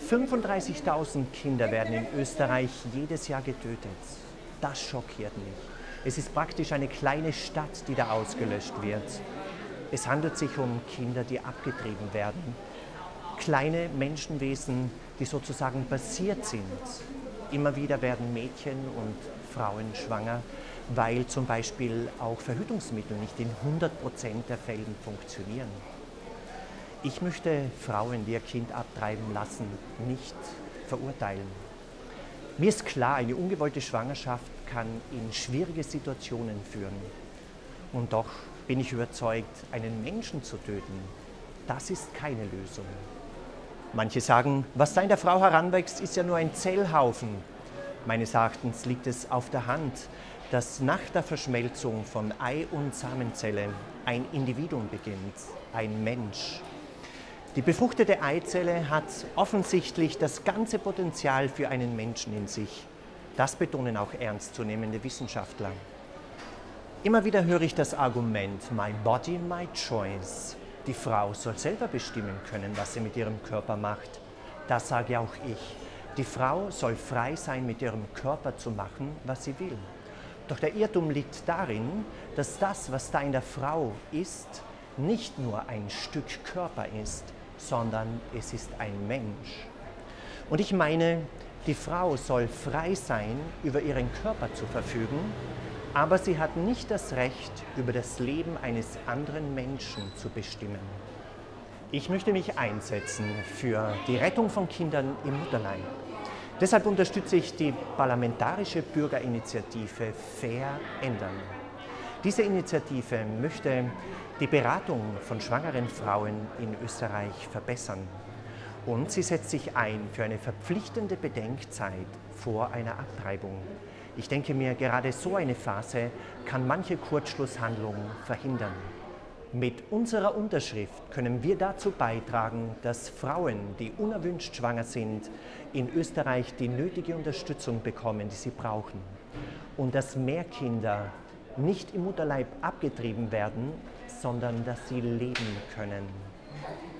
35.000 Kinder werden in Österreich jedes Jahr getötet. Das schockiert mich. Es ist praktisch eine kleine Stadt, die da ausgelöscht wird. Es handelt sich um Kinder, die abgetrieben werden. Kleine Menschenwesen, die sozusagen basiert sind. Immer wieder werden Mädchen und Frauen schwanger, weil zum Beispiel auch Verhütungsmittel nicht in 100% der Fällen funktionieren. Ich möchte Frauen, die ihr Kind abtreiben lassen, nicht verurteilen. Mir ist klar, eine ungewollte Schwangerschaft kann in schwierige Situationen führen. Und doch bin ich überzeugt, einen Menschen zu töten, das ist keine Lösung. Manche sagen, was da in der Frau heranwächst, ist ja nur ein Zellhaufen. Meines Erachtens liegt es auf der Hand, dass nach der Verschmelzung von Ei- und Samenzelle ein Individuum beginnt, ein Mensch. Die befruchtete Eizelle hat offensichtlich das ganze Potenzial für einen Menschen in sich. Das betonen auch ernstzunehmende Wissenschaftler. Immer wieder höre ich das Argument, my body, my choice. Die Frau soll selber bestimmen können, was sie mit ihrem Körper macht. Das sage auch ich. Die Frau soll frei sein, mit ihrem Körper zu machen, was sie will. Doch der Irrtum liegt darin, dass das, was da in der Frau ist, nicht nur ein Stück Körper ist, sondern es ist ein Mensch. Und ich meine, die Frau soll frei sein, über ihren Körper zu verfügen, aber sie hat nicht das Recht, über das Leben eines anderen Menschen zu bestimmen. Ich möchte mich einsetzen für die Rettung von Kindern im Mutterleib. Deshalb unterstütze ich die parlamentarische Bürgerinitiative Fair Ändern. Diese Initiative möchte die Beratung von schwangeren Frauen in Österreich verbessern. Und sie setzt sich ein für eine verpflichtende Bedenkzeit vor einer Abtreibung. Ich denke mir, gerade so eine Phase kann manche Kurzschlusshandlung verhindern. Mit unserer Unterschrift können wir dazu beitragen, dass Frauen, die unerwünscht schwanger sind, in Österreich die nötige Unterstützung bekommen, die sie brauchen. Und dass mehr Kinder nicht im Mutterleib abgetrieben werden, sondern dass sie leben können.